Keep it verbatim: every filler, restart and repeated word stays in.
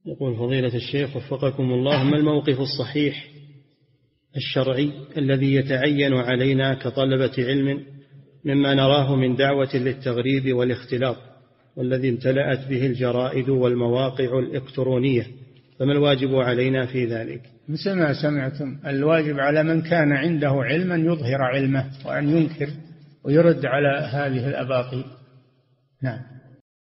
يقول فضيلة الشيخ وفقكم الله، ما الموقف الصحيح الشرعي الذي يتعين علينا كطلبة علم مما نراه من دعوة للتغريب والاختلاط والذي امتلأت به الجرائد والمواقع الإلكترونية، فما الواجب علينا في ذلك؟ مثل ما سمعتم، الواجب على من كان عنده علما يظهر علمه وأن ينكر ويرد على هذه الأباطيل. نعم.